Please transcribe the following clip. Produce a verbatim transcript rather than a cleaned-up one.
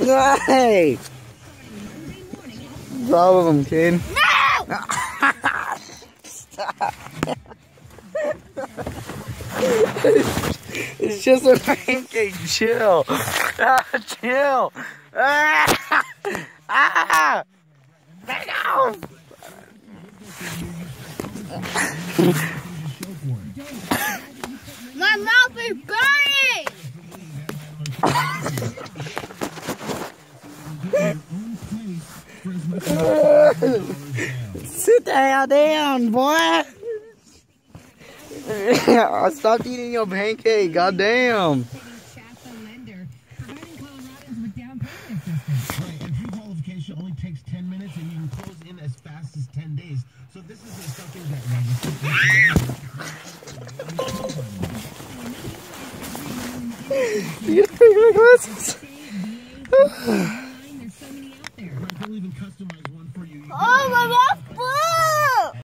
Hey! All of them, kid. No! Stop. It's just a pancake. Chill. Ah, chill. Ah! Ah! Back off! My mouth is burning! Sit the hell down, boy! I stopped eating your pancake, goddamn! Pre-qualification only takes ten minutes and you can close in as fast as ten days. So this is something that You gotta take my glasses. even customize one for you. Oh my God!